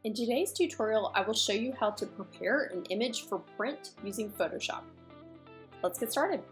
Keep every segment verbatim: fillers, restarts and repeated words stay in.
In today's tutorial, I will show you how to prepare an image for print using Photoshop. Let's get started.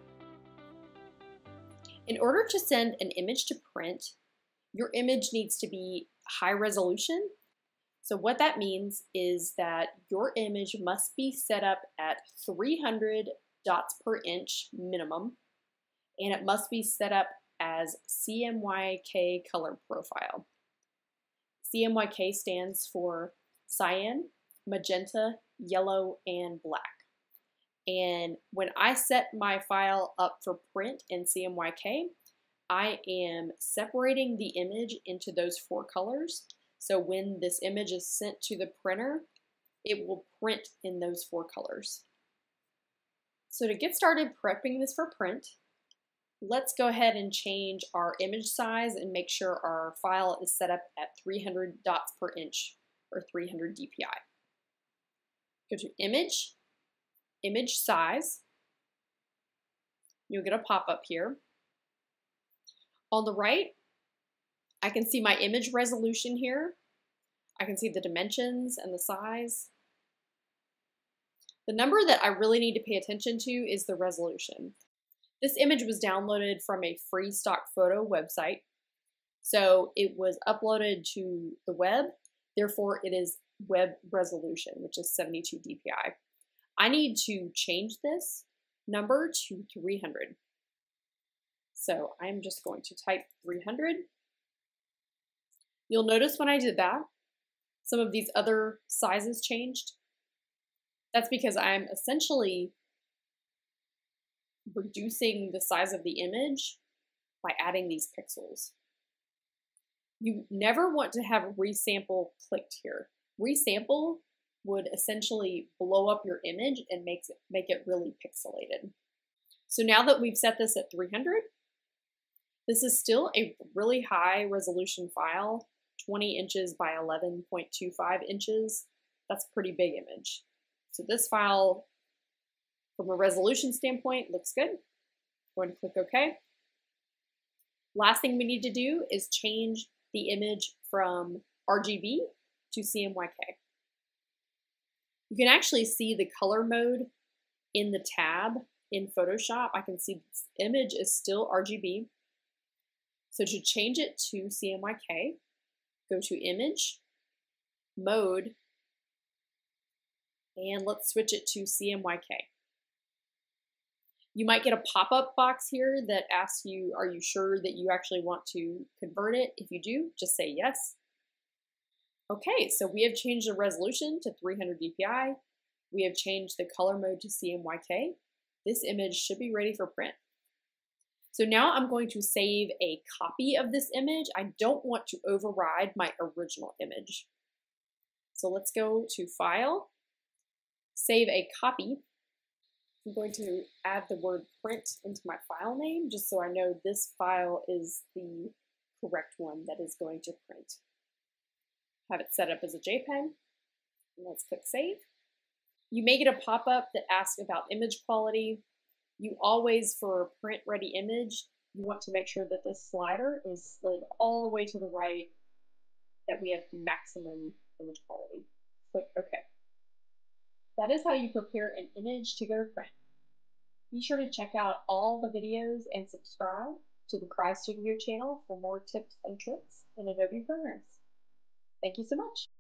In order to send an image to print, your image needs to be high resolution. So what that means is that your image must be set up at three hundred dots per inch minimum, and it must be set up as C M Y K color profile. C M Y K stands for cyan, magenta, yellow, and black. And when I set my file up for print in C M Y K, I am separating the image into those four colors. So when this image is sent to the printer, it will print in those four colors. So to get started prepping this for print, let's go ahead and change our image size and make sure our file is set up at three hundred dots per inch or three hundred D P I. Go to Image, Image Size. You'll get a pop-up here. On the right, I can see my image resolution here. I can see the dimensions and the size. The number that I really need to pay attention to is the resolution. This image was downloaded from a free stock photo website. So it was uploaded to the web, therefore it is web resolution, which is seventy-two D P I. I need to change this number to three hundred. So I'm just going to type three hundred. You'll notice when I did that, some of these other sizes changed. That's because I'm essentially reducing the size of the image by adding these pixels. You never want to have resample clicked here. Resample would essentially blow up your image and makes it, make it really pixelated. So now that we've set this at three hundred, this is still a really high resolution file, twenty inches by eleven point two five inches. That's a pretty big image. So this file, from a resolution standpoint, looks good. Go ahead and click OK. Last thing we need to do is change the image from R G B to C M Y K. You can actually see the color mode in the tab in Photoshop. I can see this image is still R G B. So to change it to C M Y K, go to Image, Mode, and let's switch it to C M Y K. You might get a pop-up box here that asks you, are you sure that you actually want to convert it? If you do, just say yes. Okay, so we have changed the resolution to three hundred D P I. We have changed the color mode to C M Y K. This image should be ready for print. So now I'm going to save a copy of this image. I don't want to override my original image. So let's go to File, Save a Copy. I'm going to add the word print into my file name just so I know this file is the correct one that is going to print. Have it set up as a JPEG, and let's click Save. You may get a pop-up that asks about image quality. You always, for a print-ready image, you want to make sure that this slider is slid all the way to the right, that we have maximum image quality. Click OK. That is how you prepare an image to go to print. Be sure to check out all the videos and subscribe to the Cry Studio channel for more tips and tricks in Adobe programs. Thank you so much.